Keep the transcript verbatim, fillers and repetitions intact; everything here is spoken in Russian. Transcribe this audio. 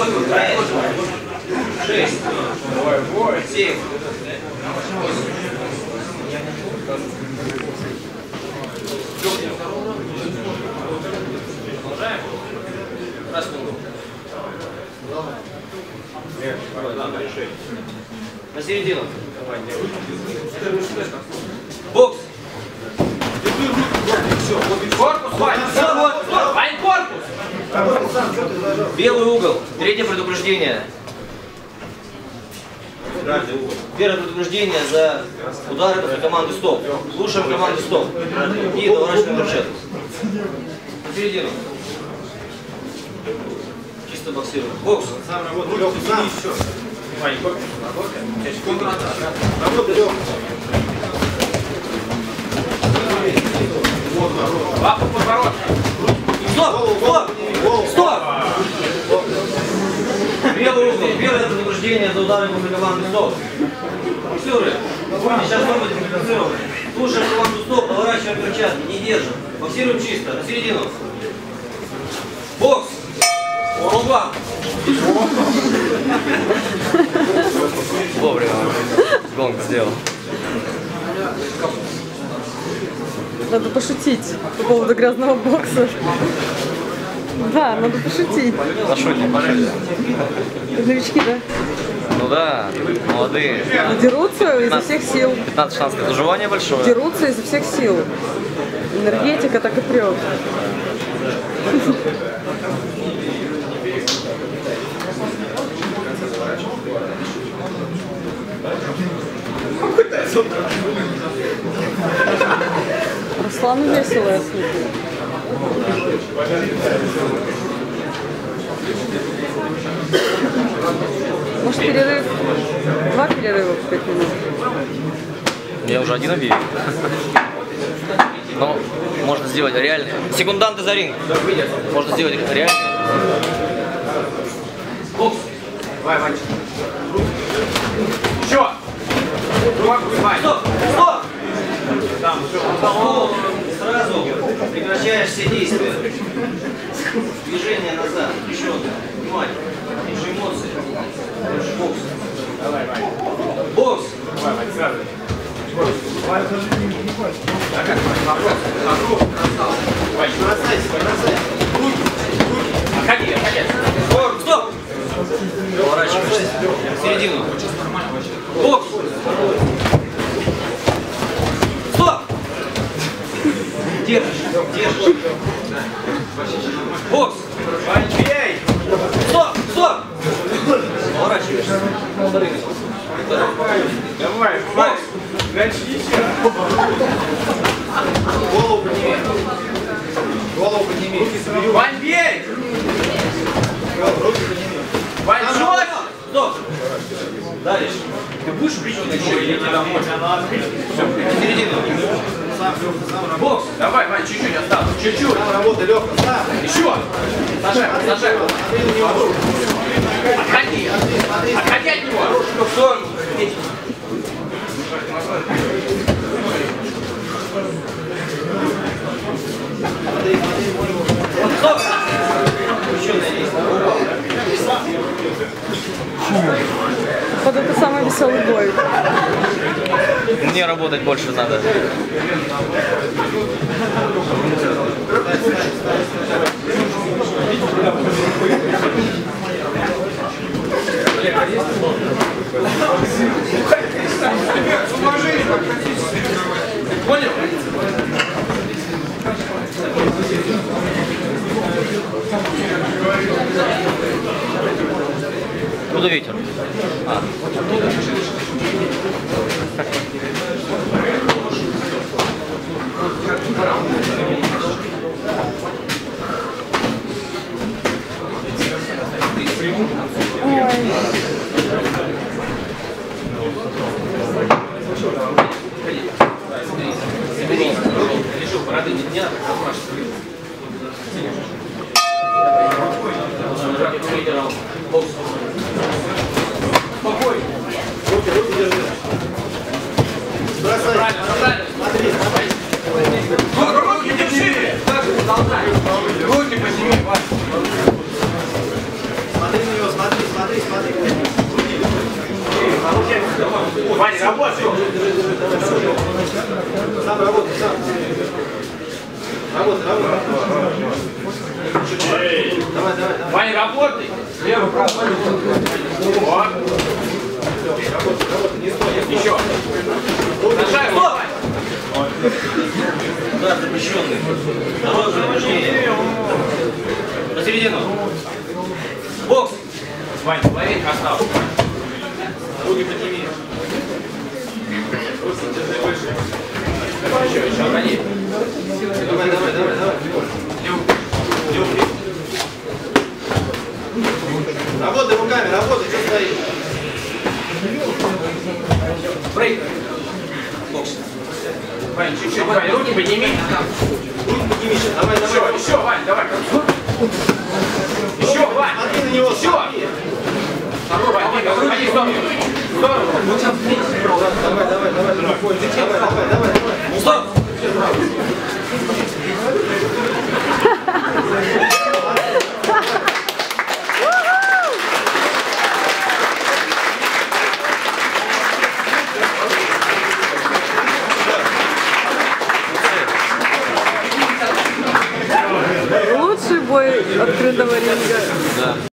Шесть. Семь. Продолжаем. Раз минуту. На середину. Бокс. Корпус, Вань. Вань, корпус. Белый угол. Третье предупреждение. Первое предупреждение за удары после команды стоп. Слушаем команду стоп. И доворачиваем перчатку. На середину. Чисто боксируем. Бокс. Сам работай, Лёха, сам. Вань, корпус. Контратака. Работай, Лёха. Лапу в подбородок. Стоп! Стоп! Стоп! Белый угол. Первое предупреждение за ударом после команды стоп. Боксеры, будете сейчас снова дисквалифицированы. Слушаем команду стоп, поворачиваем перчатки, не держим. Боксируем чисто, на середину. Бокс! Оба! Вовремя гонку сделал. Надо пошутить по поводу грязного бокса. Да, надо пошутить. Пошутим, пошутим. Новички, да? Ну да, молодые. Но дерутся изо всех сил. пятнадцать-шестнадцать лет, уживание большое. Дерутся изо всех сил. Энергетика так и прет. Руслану весело, я смотрю. Может, перерыв? Два перерыва в пять минут. Я уже один объявил. Но можно сделать реальный. Секунданты за ринг. Можно сделать реальный. Бокс! Давай, Ванчик. Еще! Стоп! Стоп! Там, все. Сразу прекращаешь все действия. Движение назад. Еще одно. Внимание. Меньше эмоций. Больше бокс. Давай, Вань. Бокс! Давай, Вань, сразу. Вань, бросайся, бросайся. Руки, руки. Отходи, отходи. Стоп! Поворачиваешься. В середину. Бокс! Стоп! Держишь, держишь. Бокс! Бей! Стоп! Стоп! Поворачиваешься. Давай, Бокс! начни еще. Голову подними. Голову подними. Вань, бей! Руки подними. Вань, жёг! Стоп! Дальше. Ты будешь причинить еще или тебя домой? Все, в середину. Сам, Лёха, сам работай. Бокс! Давай, Вань, чуть-чуть осталось. Чуть-чуть. Сам работай, Лёха, сам. Еще! Сажай, сажай. Смотри на него. Отходи! Отходи от него! В сторону! Стоп! Еще на лист. Вот это самый веселый бой. Мне работать больше надо. Понял? Куда ветер? А. Решил, бороды не дня, спокойно. Руки, руки держи. Бросай. Правильно, правильно. Смотри, смотри. Руки держи! Руки подними, Вася. Смотри на него, смотри. Ваня, работай. Сам работай, сам. Работай, работай. Давай, давай, давай. Ваня, работай. Левый, правый. Вот. Еще. Нажай, вот. Удар запрещенный. Дорожное вождение. На середину. Бокс. Ваня, лови, остался. Руки подними. Еще, еще, гони. Давай, давай, давай, давай. Работай руками, работай, что стоишь? Брейк. Бокс. Ваня, чуть-чуть, Ваня, руки подними. Руки подними сейчас. Давай, давай. Еще, еще, Вань, давай. Еще, Вань. Смотри на него. Еще. Второй, Вань, двигай, ходи в сторону. В сторону. Давай, давай, давай. Давай, давай, давай, давай. Стоп! Лучший бой открытого ринга.